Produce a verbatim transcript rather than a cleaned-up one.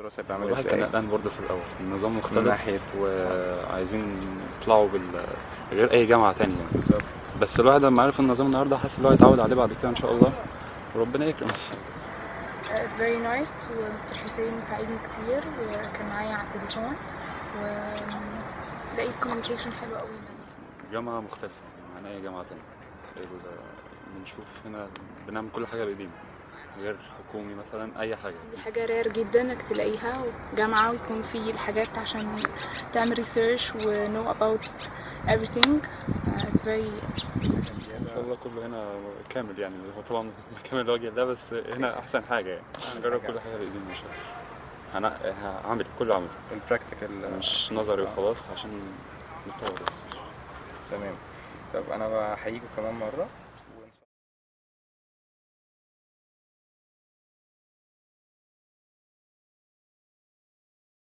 الدراسه هيبقى عامل الواحد كان ازاي؟ قلقان برضه في الاول، النظام من مختلف ناحيه وعايزين يطلعوا بال غير اي جامعه تانية يعني. بالظبط. بس الواحد لما عرف النظام النهارده حاسس ان هو هيتعود عليه بعد كده ان شاء الله، وربنا يكرم. It's very nice ومستر حسين ساعدني كتير وكان معايا على التليفون ولقيت communication حلو قوي منه. جامعه مختلفه عن اي جامعه تانية. ال- بنشوف هنا بنعمل كل حاجه بايدينا غير حكومي مثلا اي حاجه. دي حاجة رير جدا انك تلاقيها جامعة ويكون في الحاجات عشان تعمل research و know about everything. uh, it's very ان شاء الله كله هنا كامل يعني، هو طبعا كامل لوجه الله، بس هنا احسن حاجه يعني. نجرب كل حاجه بايدينا ان شاء الله. هن- هعمل كله عمل البراكتيكال مش نظري وخلاص عشان نطور بس. تمام. طب انا بحييكم كمان مره.